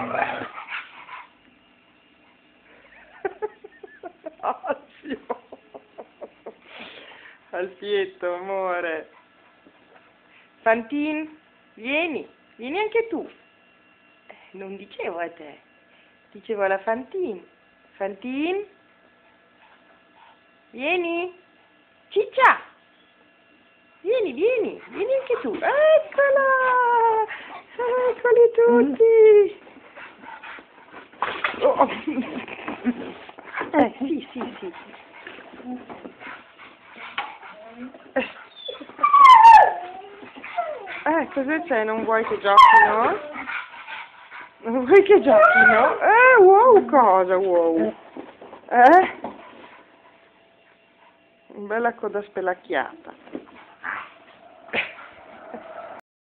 Ottimo. Alfietto, amore. Fantin, vieni anche tu. Non dicevo a te, dicevo alla Fantin. Fantin, vieni. Ciccia, vieni anche tu. Eccola, eccoli tutti. Oh. Sì. Cosa c'è? Non vuoi che giochino? Non vuoi che giochino? Wow, cosa, wow? Bella coda spelacchiata.